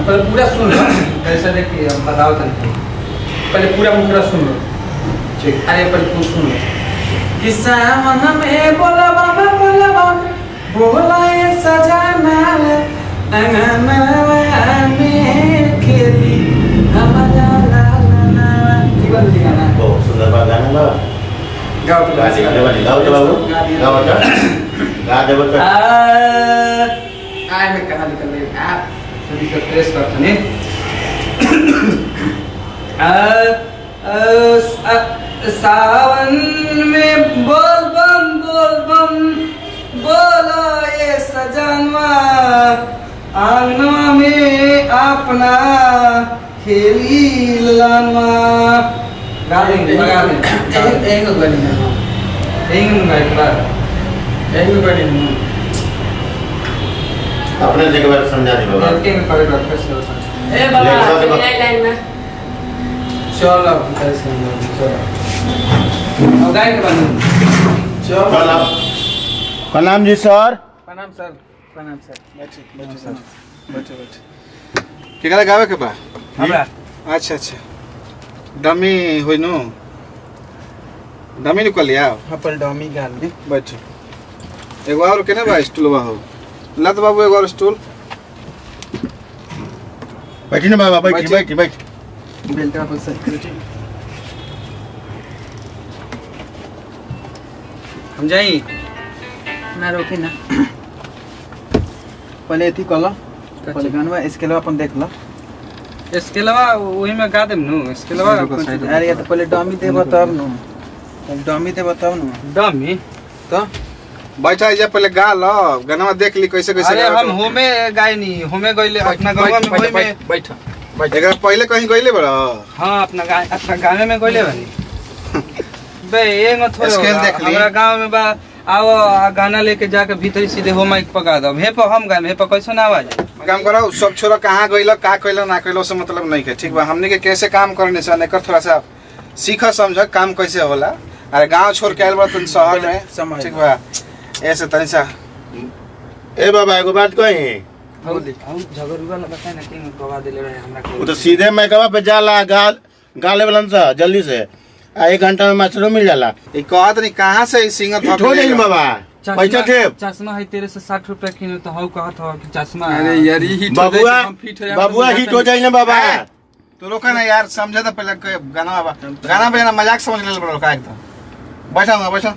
पहले पूरा सुन लो कैसे देखिए हम बताओ तो पहले पूरा मुखरा सुन लो ठीक अरे पहले तू सुन लो किस्सा मन में बोला ये सजना अंगना में खेली हमारा ला ठीक है गाना बहुत सुंदर गाना गा गाओ तो गाओ बाबू गाओ बता आए मैं कहाँ निकल रही आप सभी को प्रेस करते नहीं सावन में बोल बम बोला ये सजनवा आंगनवा में अपना खेली ललनवा गा देंगे एक गली में अपने जगह पर समझा दी बाबा ए बाबा लाइन में चलो कैसे चलो अब गाय के बंद चलो प्रणाम जी सर प्रणाम सर बैठो सर बैठो केकरा गावे के बा हमरा अच्छा डमी होई नो डमी निकल लिया हां पर डमी गाल दी बैठो एगो और केना बा स्टूलवा हो लत बाबू एगो और स्टूल बैठी ना बाबा बैठी बेल्टा पर सिक्योरिटी हम जाई ना रोकी ना पहले एथी कला पहले गानवा इसके अलावा अपन देख ला इसके अलावा वही में गा देम नु इसके अलावा अरे ये तो पहले डमी देबो तब नु डमी देबो तब नु डमी तो बैठा जा पहले गा लो गाना देख ली कैसे अरे हम होमे गायनी होमे गइले अपना गांव में होई में बैठा एकरा पहले कहीं गइले बड़ा हां अपना गांव में गइले बनी बे ये मत थोड़ा स्केल देख ली हमरा गांव में बा आओ गाना लेके जाके भीतर सीधे हो माइक पका दो हे पर हम गाए हे पर कैसे ना आवाज काम करो सब छोरा कहां गइल का कइल ना कइल से मतलब नहीं है ठीक बा हमने के कैसे काम करने से एकर थोड़ा सा सीख समझ काम कैसे होला अरे गांव छोड़ के आइल बा तुम शहर में ठीक बा ऐसे तनी सा ए बाबा एगो बात कही बोली हम झगड़ुआ लगा है ना कि गवा देले रहे हमरा वो तो सीधे मैकवा पे जाला गाले वालन सा जल्दी से 1 घंटा में मास्टरों मिल जाला ई कहत नहीं कहां से ई सिंह थक ठो नहीं बाबा पैसा थे चश्मा है तेरे से 60 रुपए किलो तो हाउ कहत हो कि चश्मा अरे यार ही बाबुआ हिट हो जाई ना बाबा तो रोका ना यार समझा तो पहले गाना बजाना मजाक समझ ले रोका एकदम बैठा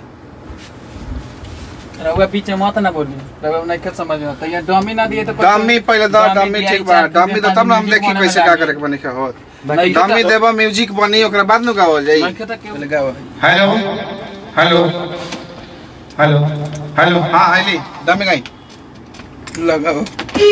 रउआ बीच में मत ना बोली रउआ नहीं के समझ में तो ये डमी ना दिए तो डमी पहले डमी ठीक बा डमी तो तब ना हम देखी कैसे का करे के बने के हो डमी देबो म्यूजिक बनी ओकरा बाद न गावल जाई पहले गाओ हेलो हां आइली डमी गाई लगाओ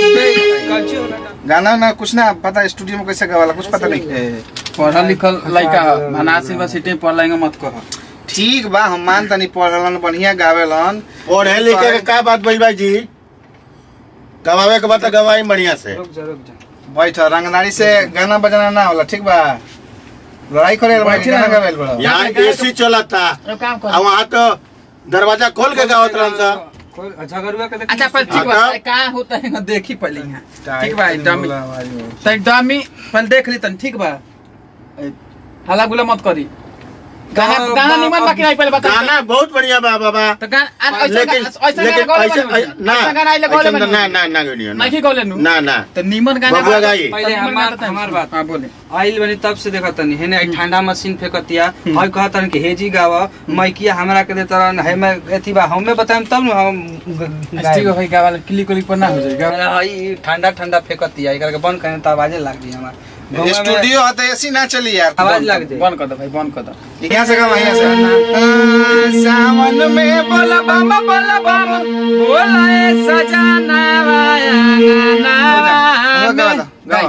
गाना ना कुछ ना पता स्टूडियो में कैसे गावाला कुछ पता नहीं पढ़ा लिखल लइका बनारस यूनिवर्सिटी में पढ़लाएंगे मत कहो ठीक बा हम मान तनी पढ़लन बढ़िया गावेलन पढ़े लिखे के का बात भइल भाई जी गवावे के बात गवाई बढ़िया से रुक जा बैठ रंगदारी से गाना बजाना ना होला ठीक बा लड़ाई करे गाना गावेल बड़ा यहाँ एसी चलता और वहाँ तो दरवाजा खोल के गावत रहन सा झगड़ुआ के अच्छा पर ठीक बा का होता है ना देखी पहले यहां ठीक बा डमी पहले देख ली तन ठीक बा हल्ला गुला मत करी गाना निमन बाकी नहीं पहले बता गाना बहुत बढ़िया बा बाबा तो गाना लेकिन ना गाना आइले गोले ना गलियो नहीं गोले ना तो निमन गाना बबुआ गाई पहले हमार बात हां बोले आइल बनी तब से देखत तनी हेने ठंडा मशीन फेकतिया और कहतन कि हेजी गावा माइकिया हमरा के देत रहन है मैं एथी बा हमें बताएम तब न हम ठीक है गावा क्लिक पर ना हो जाएगा ई ठंडा फेकतिया एकर के बंद करे त आवाज लाग जी हमार स्टूडियो है तो ऐसी ना चली यार आवाज लग जाए बंद कर दो भाई बंद कर दो यहां से गाओ यहां से सावन में बोला बम बोला ए सजना वाया गाओ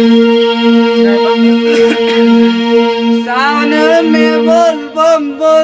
सावन में बोल बम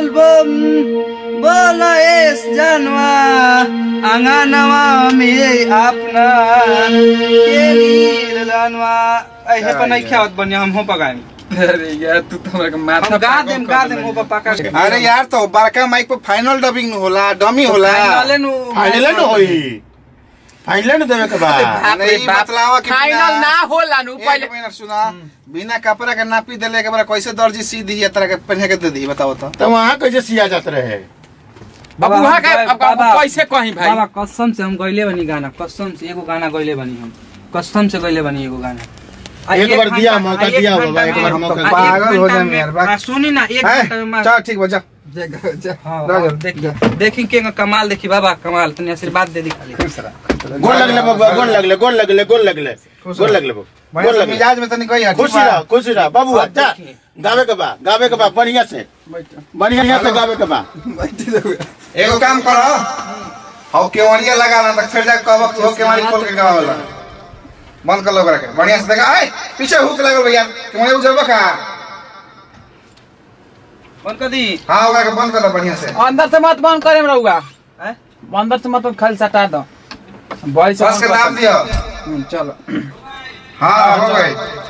बोला ए सजना अंगनवा में अपना केली ललनवा ऐसे पर नहीं खावत बनिया हम हो पकाएं अरे यार तू तो हमरा के माथा गा देम हो पका अरे यार तो बड़का माइक पे फाइनल डबिंग न होला डमी होला फाइनल न होई फाइनल न देवे के बा नहीं बतलावा कि फाइनल ना होला नु पहले सुना बिना कपड़ा के नापी देले के बारे कैसे दर्जी सी दी तरह के पहने के दे दी बताओ तो वहां कैसे सिया जात रहे बाबू वहां का अब कैसे कहीं भाई बाबा कसम से हम गइले बनी गाना कसम से एगो गाना गइले बनी हम कसम से गइले बनी एगो गाना एक बार दिया मौका दिया बाबा एक बार मौका पागल हो जाए यार बात सुनी ना एक घंटा में चल ठीक बजा देखी के कमाल देखी बाबा कमाल तनी आशीर्वाद दे दी खाली गोल लगले बाबा गोल लगले गोल लगले गोल लगले गोल लगले गोल लगले मिजाज में तनी कही खुशी रह बाबू जा गावे के बा बढ़िया से गावे के बा एगो काम करो हाउ केवड़िया लगा ना तक फिर जा कहब हो केवाड़ी खोल के गावा वाला बंद कर लो ओकरा के बढ़िया से देखा ए पीछे हुक लगल भैया केवड़िया उजब का बंद कर दी हां ओकरा के बंद कर दो बढ़िया से अंदर से मत बंद करे रहुआ अंदर से मत खाली सटा दो बॉय से बस के नाम दियो चलो हां हो गई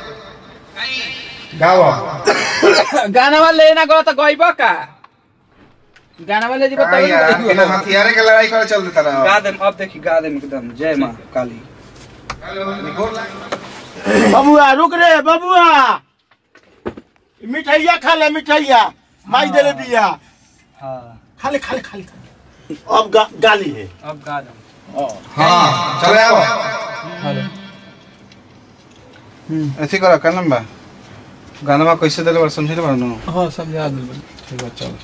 गाओ गाना वाला लेना गो तो गइबो का गाना वाले जी बताइए बिना हथियारे के लड़ाई करे चल देता रहा गा दे अब देखी गा दे एकदम जय मां काली बबुआ रुक रे बबुआ मिठाइया खा ले मिठाइया माई दे ले दिया हां खाली अब गाली है अब गा दे हां चले आओ ऐसे करो कलम बा गाना कैसे देले बार समझले बार नो हां समझा दे ठीक है चलो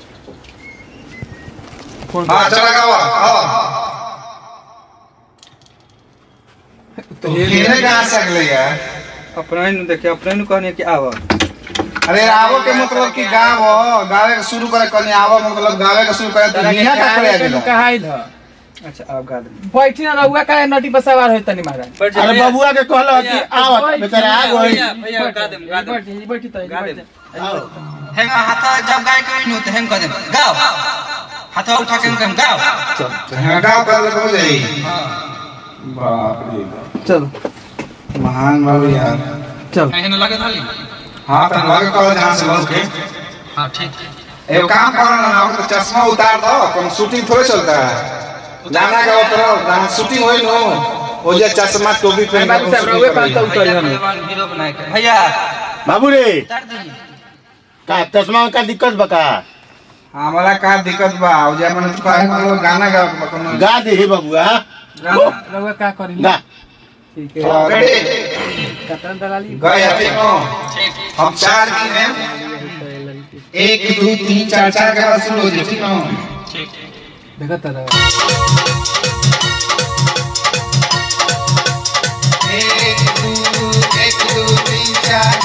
हां चला गाओ आओ तो ये कहां से अगले यार अपना ही देखिए अपना ही कहने कि आवा अरे आवो के मतलब कि गावे के शुरू करे कनी आवो मतलब गावे के शुरू करे तो हिया का करे आगे कहाइल ह अच्छा अब गा दे बैठी ना रहुआ का नटी पर सवार होई तनी महाराज अरे बबुआ के कहलो कि आवत बेचारा आ गई भैया गा दे बैठी तो गा दे हेंग हाथ जब गाय कहीं न तो हेंग कर दे गाओ हाथ उठा के गाओ चल गाओ कर ले हो जाई बाप रे चल महान बाबू यार चल एहन लगे थाली हां तो लगे कॉलेज जहां से लग के हां ठीक एगो काम करो ना तो चश्मा उतार दो कौन शूटिंग थोड़े चलता है गाना गाओ तो गाना शूटिंग होई नो ओ जे चश्मा टोपी पहन के रहुआ का तो उतारी हम हीरो बनाए के भैया बाबू रे का चश्मा का दिक्कत बका हमारा का दिक्कत बा ओ जे मन तो गाना गाओ कोनो गा दे हे बबुआ रहुआ का करी गा ठीक है रेडी कतन दलाली गए ठीक हम 4 दिन हैं 1 2 3 4 4 के बाद शुरू हो जी ठीक है ठीक देखा तारा 1 2 3 4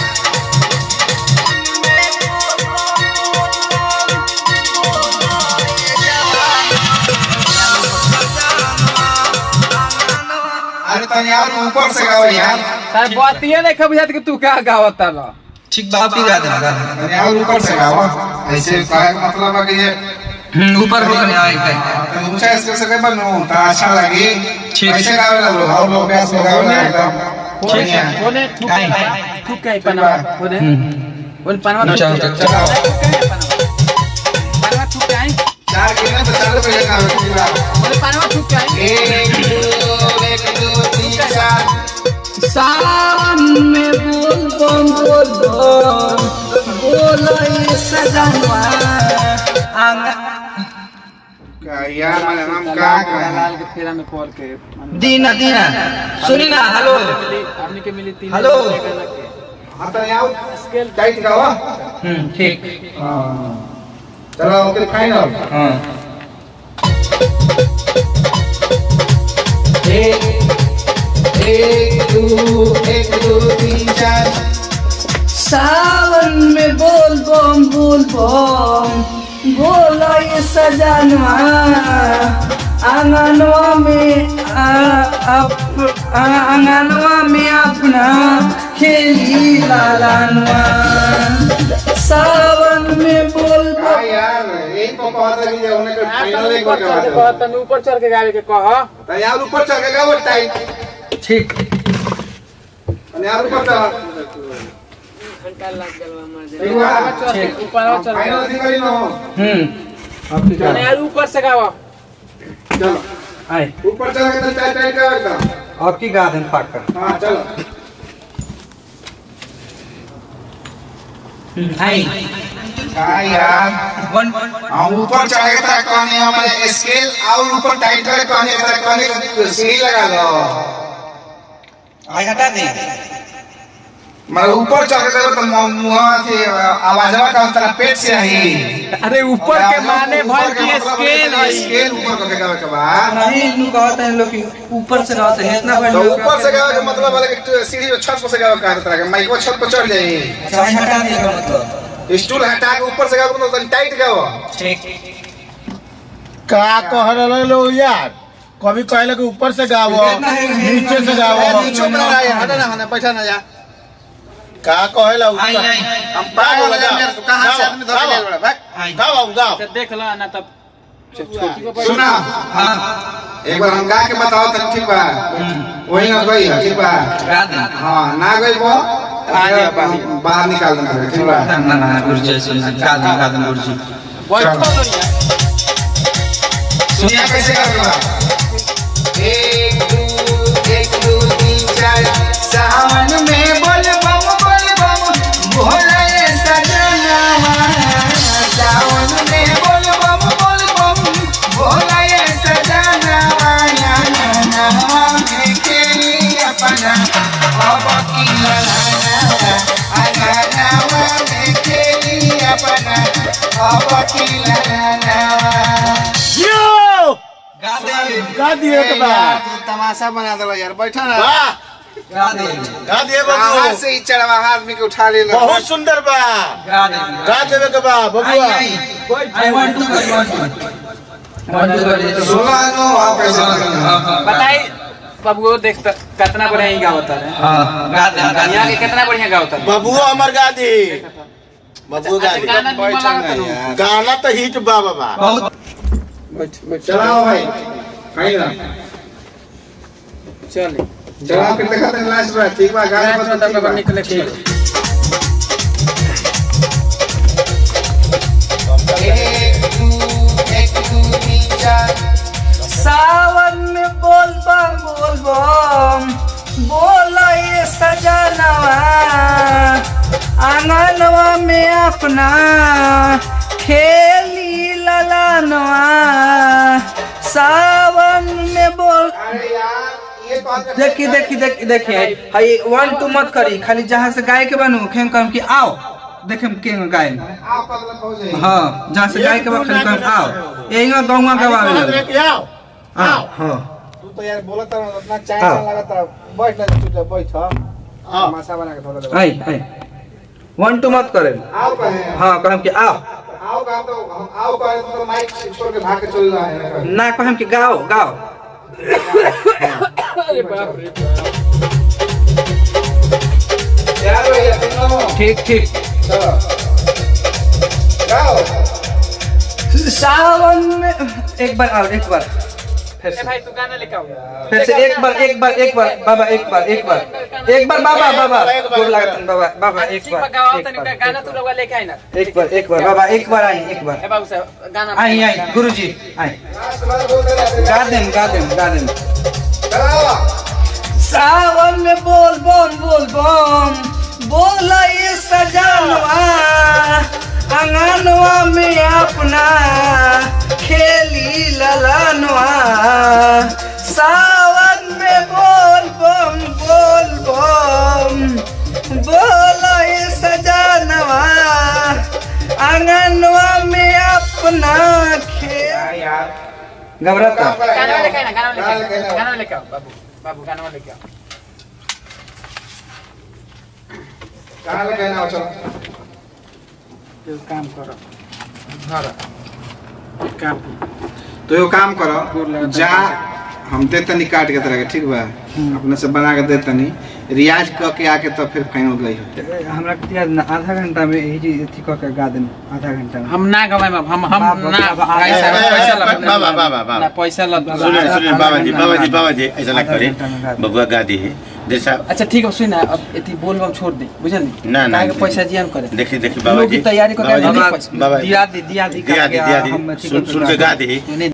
अरे तनी यार ऊपर से गाओ यार तार बातिए नहीं खबुझात कि तू का गावत ताला ठीक बात ही गा दे तनी यार ऊपर से गाओ ऐसे कहे मतलब है कि ये ऊपर होकर आए गए ऊंचा इसके से बनो तो अच्छा लगे ठीक ऐसे गावे ला लोग और लोग बेस गावे ला एकदम ठीक है कोने ठुक के पनवा कोने कोन पनवा चलो पनवा ठुक के आई 4 गिने तो चलो पहले गावे पूरा कोने पनवा ठुक के आई 1 2 3 4 सावन में बोल बोलो ये सजनवा यार माने हम का लाल के फेरा में कॉल के दीना सुनी ना हेलो हमनी के मिली 3 हेलो हां तो आओ स्केल टाइट गाओ ठीक हां चलो ओके फाइनल हां 1 2 3 4 सावन में बोल बम बोलो ये सजनवा आंगनवा में अपना खेली लालनवा सावन में बोल यार एक को कहता कि उन्हें को फाइनल एक बार कहत तनी ऊपर चढ़ के गावे के कह तो यार ऊपर चढ़ के गाओ टाइट ठीक यार ऊपर चढ़ घंटा लग गलवा मर ठीक बा ऊपर चढ़ फाइनल दिखाई नो अब ठीक है यार ऊपर से गावा चलो आए ऊपर चला के टाइट टाइट कर एकदम। अब की गा दें पक्का। हां चलो आई यार वन हम ऊपर चढ़े था कहने हमारे स्केल और ऊपर टाइट कर कहने था कहने सीढ़ी लगा दो। आई हटा दे मैं ऊपर चढ़ गए तो मुंह से आवाजवा का तरह पेट से आई। अरे ऊपर के माने भाई की स्केल ऊपर करके गावे के बाद नहीं नु कहते हैं लोग कि ऊपर से गाते हैं इतना तो ऊपर से गावे का मतलब है कि सीढ़ी पे छत पर से गावे का तरह के माइक छत पर चढ़ जाई। अच्छा हटा दे मतलब स्टूल हटा के ऊपर से गावे तो टाइट गाओ। ठीक का कह रहे लोग यार, कभी कहले कि ऊपर से गावो नीचे से गावो। नीचे में ना यार हटा ना बैठा ना यार का कहेला आई आई हम पागल हो गए तो कहां से आदमी धर ले बड़ा भाग गाओ गाओ। देख ला ना तब सुना एक बार हम गा के बताओ तब ठीक बा वही ना गई ठीक बा गा दे हां ना गई वो बाहर निकाल देना ठीक बा। ना ना गुरुजी सुन गा दे गुरुजी बैठो तो यार सुनिया कैसे करना 1 2 3 4 सावन में बोल बम भोला ये सजनवा सावन में बोल बम भोला ये सजनवा नाना में खेली अपना अब की ललाना अगनावा में खेली अपना अब की ललाना। गा दिए के बाद तमाशा बना दो यार बैठा ना वाह गा दे गा दिए बाहर बबुआ से ही चढ़वा आदमी के उठा ले बहुत सुंदर बा। गा दे गा देवे के बा बबुआ। आई वांट टू सुना लो आप कैसे करना बताई बाबू देख कितना बढ़िया ही गावता है। हां गा दे यहाँ के कितना बढ़िया गावता है। बबुआ हमर गा दी बबुआ गा दी। गाना भी लगाता हूँ। गाना तो हिट बा बाबा। बहुत चलाओ भाई खाई ना चल चलाओ के देखा तो लास्ट बार ठीक बा गाना बता ठीक बा निकले एक दो तीन चार सावन में बोल बम बोला ये सजनवा आंगनवा में अपना खेली ललानवा सावन में बोल। अरे यार ये बात देखिए हाय 1 2 मत करी खाली जहाँ से गाय के बनू खेम कम कि आओ देखे के गाय आप मतलब हो जाए। हाँ जहाँ से गाय के बा खाली कम आओ यही गौवा गवावे आओ हाँ हाँ तू तो यार बोला था उतना चाय ना लगा था बैठ ले तू बैठ तमाशा बना के थोड़ा आई आई 1 2 मत करे आओ कहे हाँ कहम कि आओ आओ का तो आओ कहे तो माइक छोड़ के भाग के चल रहा है ना कहम कि गाओ गाओ अरे बाप रे यार भैया सुनो ठीक ठीक चलो गाओ सावन में एक बार आओ एक बार फिर ए से भाई तू गाना लेके आओ। फिर से एक बार बाबा एक बार बाबा गोर लागत बाबा एक ठीक बा गाओ तनी बार गाना तू लोग लेके आई ना। एक बार बाबा एक बार आई एक बार ए बाबू साहब गाना आई गुरुजी आई लास्ट बार बोल दे गा देम चलो सावन में बोल बम बोला ये सजनवा अंगनवा में अपना खेली ललनवा सावन में बोल बम बोला ये सजनवा अंगनवा में अपना खेल यार घबराता गाना लेके आई ना गाना लेके आओ बाबू गाना लेके आओ। गाना लेके ना चलो काम करो घर काम तो यो काम करो जा हम दे तनी काट के तरह के ठीक बा अपने से बना के दे तनी रियाज क के आके तो फिर फाइनल गई हो हमरा के याद ना आधा घंटा में यही चीज अथी क के गा देन आधा घंटा में हम ना गवाए हम ना पैसा पैसा लग सुनिए बाबा जी ऐसा ना करें बबुआ गा दी जैसा। अच्छा ठीक है सुन ना अब इतनी बोल बम छोड़ दे बुझल ना पैसा जियान करे देखिए बाबा जी तैयारी कर बाबा जी दिया दी सुन के गा दी